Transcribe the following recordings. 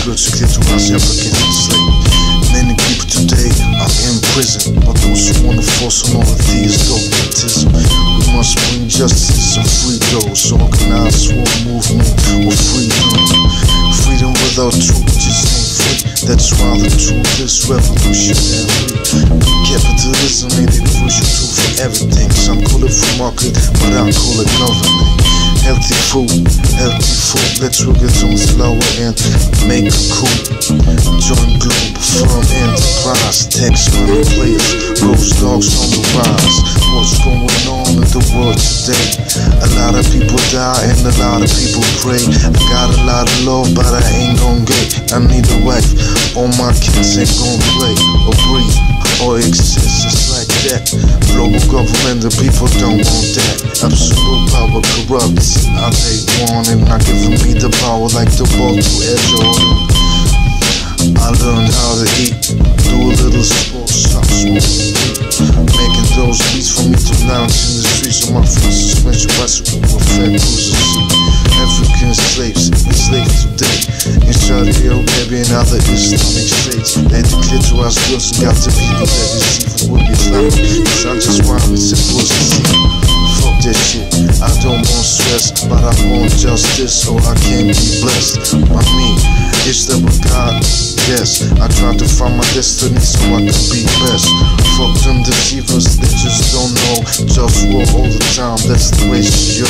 good to clear to us Africans enslaved. Many people today are in prison, but those who want to force on all of these dogmatism. We must bring justice and free those. Organize war movement or freedom. Freedom without truth just ain't free. That's why the truth is revolutionary. Capitalism ain't the crucial tool for everything. Some call it free market, but I call it government. Healthy food, let's work it on slower and make a coup. Join Globalfirm enterprise, tax money players, GhostDogz on the rise. What's going on in the world today? A lot of people die and a lot of people pray. I got a lot of love, but I ain't gon' get. I need a wife, all my kids ain't gon' play or breathe or exist just like that. Global government, the people don't want that. Absolute power corrupts. I take warning, not giving me the power like the ball to Air Jordan. I learned how to eat, do a little sports, stop smoking, making those beats for me to lounge in the streets of my free suspension bicycle with fat cruisers. African slaves, enslaved today in Saudi Arabia and other Islamic states. They declare to us girls and got the people that deceive with Islamic. It's not just rhyme, it's supposed to see. Fuck that shit, I don't want stress, but I want justice, so I can be blessed by me. It's that with God, yes. I try to find my destiny so I can be best. Fuck them deceivers, they just don't know. JustWar all the time, that's the ratio.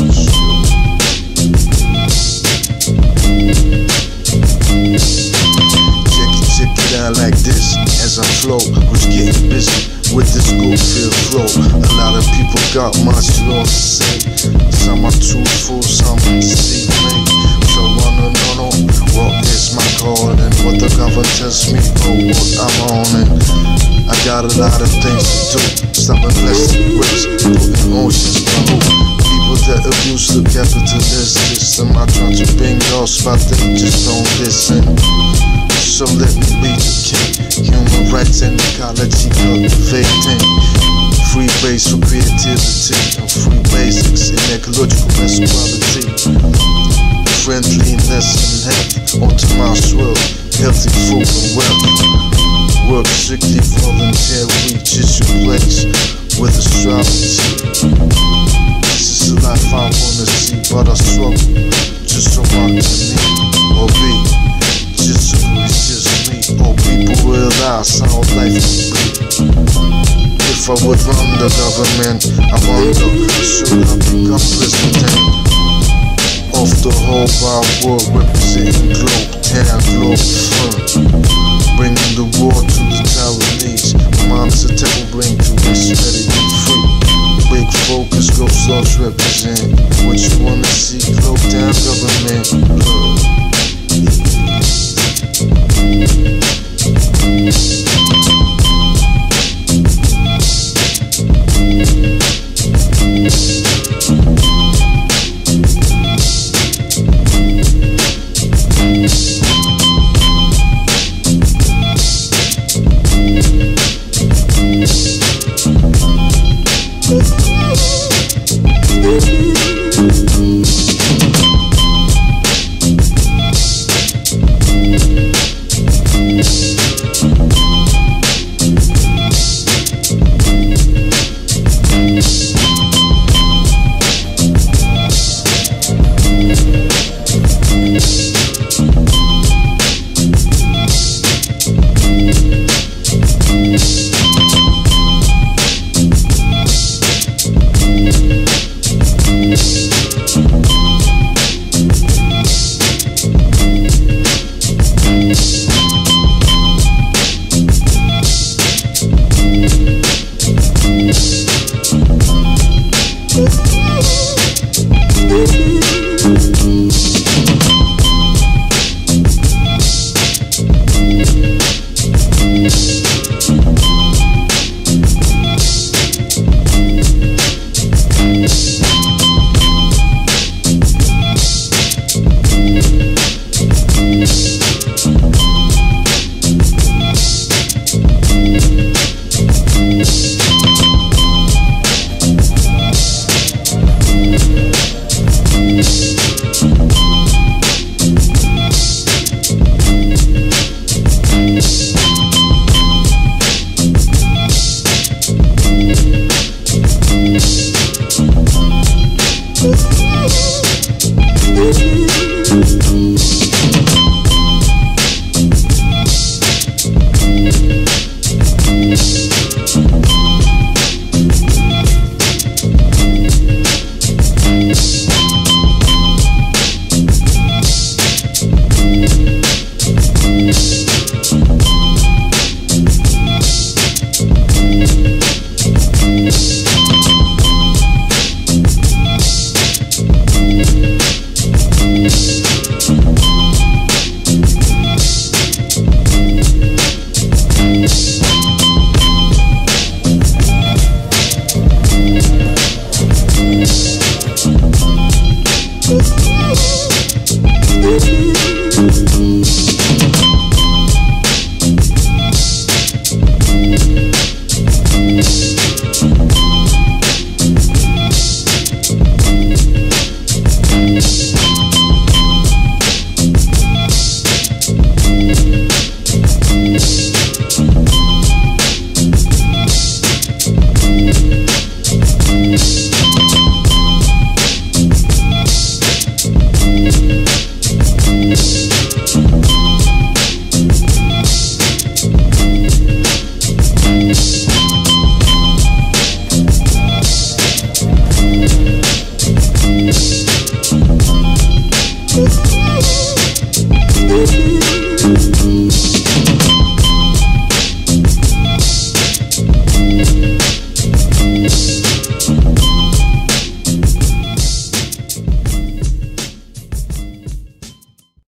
Check it out like this as I flow, who's getting busy with this Globalfirm flow. A lot of people got much love to say. Some are truthful, some are deceiving. So wanna know what is my calling, what the government tells me, or what I'm on. And I got a lot of things to do. Stopping plastic waste, putting oceans below. People that abuse the capitalist system, I try to bring those, but they just don't listen. So let me be the king. Human rights and ecology cultivating. Free base for creativity and free basics in ecological masculinity. Friendliness and health, optimized world, healthy food and wealth. Work strictly voluntary, just your place with astrology. This is the life I wanna see, but I struggle just so I can need or be. Just so it's just me, or people realize how life can be. If I would run the government, I wonder, should I become president of the whole wide world, representing Globalfirm, bringing the war to the Taiwanese. Mom's a table bring to us, let it be free. Big focus, GhostDogz represent. What you wanna see, globe down government.